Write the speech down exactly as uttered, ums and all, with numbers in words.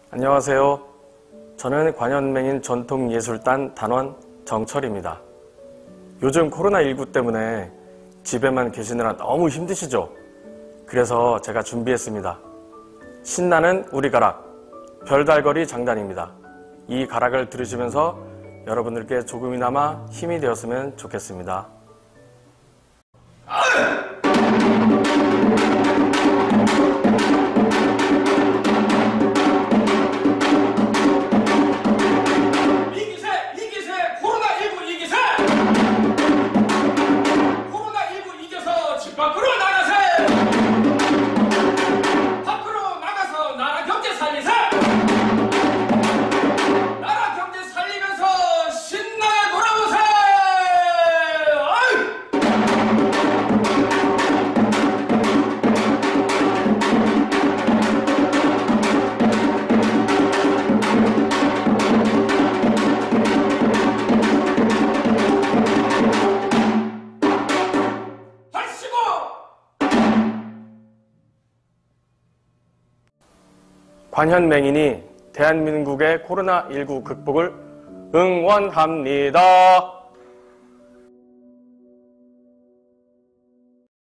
안녕하세요. 저는 관현맹인 전통예술단 단원 정철입니다. 요즘 코로나십구 때문에 집에만 계시느라 너무 힘드시죠? 그래서 제가 준비했습니다. 신나는 우리 가락, 별달거리 장단입니다. 이 가락을 들으시면서 여러분들께 조금이나마 힘이 되었으면 좋겠습니다. 밖으로 나가세! 밖으로 나가서 나라 경제 살리세! 나라 경제 살리면서 신나게 놀아보세! 관현맹인이 대한민국의 코로나십구 극복을 응원합니다.